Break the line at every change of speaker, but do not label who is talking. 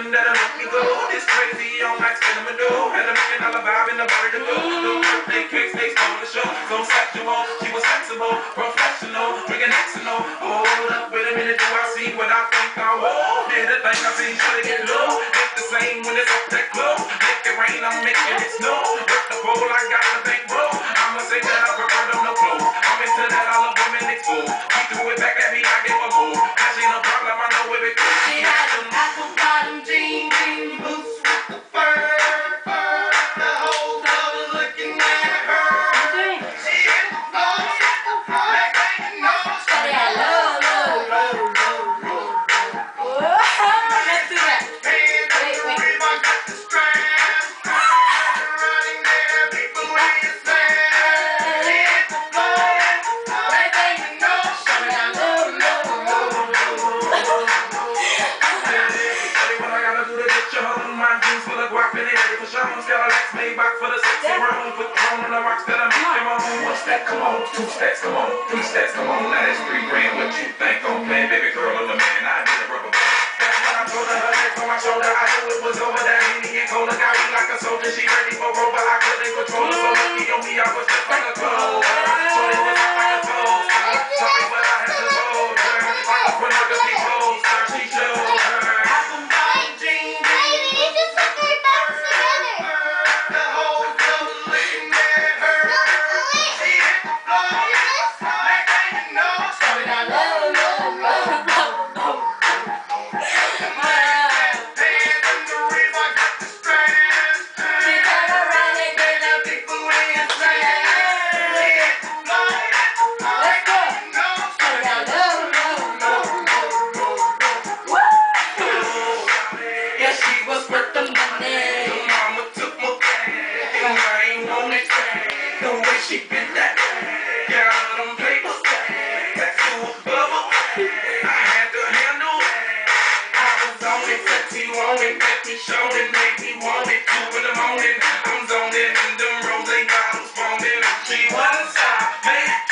woman that'll make me go. It's crazy, all night spinning my dough. Had $1 million vibe in the bar to go. No birthday cakes, they stole the show. So sexual, she was sensible, professional, drinking Xanol. Hold up, wait a minute, do I see what I think I will? Did the thing I see, should I get low? It's the same when it's up that glow. Make it rain, I'm making it snow. With the bowl, I got the big bro. I'ma say that I prefer them no clothes. I'm into that, I love women exposed. He threw it back at me, I gave a move. That ain't a problem, I know it goes.
She had them apple bottom jean boots with the fur. The whole club was looking at her. She hit the floor, like ain't no story. I love. Let's do that. Wait. I got the strap. Running there, people in your sand. She hit the floor, like ain't no story. I love.
What I gotta do to get you home? My jeans full of guap in it. For sure, Cadillacs made back for the 60 room. Put the phone on the rocks that I make them on. What's that? Come on. 2 stacks, come on. 3 stacks, come on. Now that's 3 grand. What you think I'm playing? Baby girl, I'm the man. I did a rubber band. That's when I told her her neck on my shoulder. I knew it was over. That Henny and Cola got me like a soldier. She ready for rover. I couldn't control her. So lucky on me, I was just like a clover. So it was like a toaster. Sorry, but I had to hold her. Like a pornography poster. She showed her. She bit that, got all them papers, that's who was bubble. I had to handle it. I was on it, sexy on it, let me show it, make me want it. 2 in the morning, I'm zoning, and them rose bottles foaming. She wasn't stop, man.